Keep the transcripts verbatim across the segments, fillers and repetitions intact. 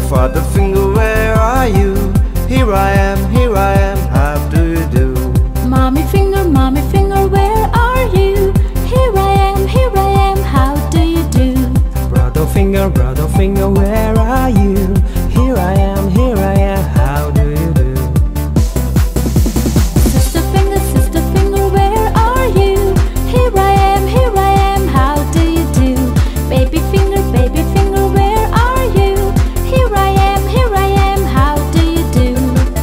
father finger, where are you? Here I am, here I am, how do you do? Mommy finger, mommy finger, where are you? Here I am, here I am, how do you do? Brother finger, brother finger, where are you? Here I am, here I am, how do you do? Sister finger, sister finger, where are you? Here I am, here I am, how do you do? Baby finger, baby finger, where are you? Here I am, here I am, how do you do?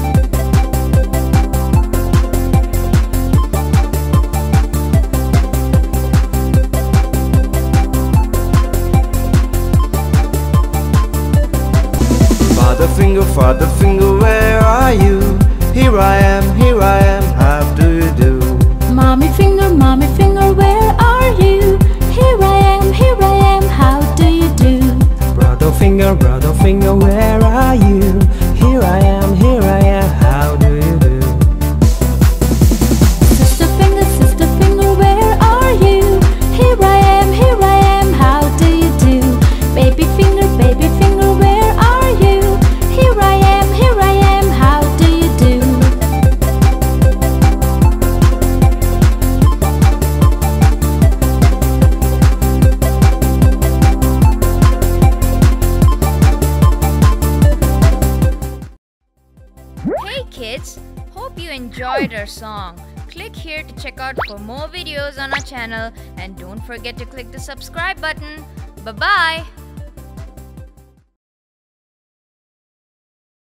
Father finger, father finger, where are you? Here I am, here I am, how do you do? Mommy finger, mommy finger, where are you? Here I am, here I am, how do you do? Brother finger, brother finger, where are you? Here I am, here I am, how do you do? Sister finger, sister finger, where are you? Here I am, here I am, how do you do? Baby finger, baby finger, where are you? Here I am, here I am, how do you do? Hey kids, hope you enjoyed our song. Click here to check out for more videos on our channel and don't forget to click the subscribe button. Bye bye.